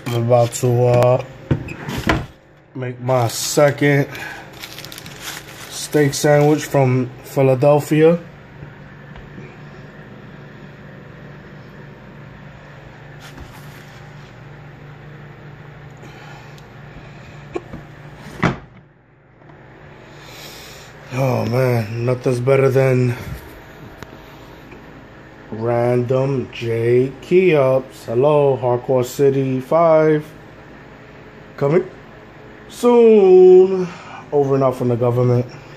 I'm about to make my second steak sandwich from Philadelphia. Oh man, nothing's better than random J Key-ups. Hello, Hardcore City 5. Coming soon. Over and out from the government.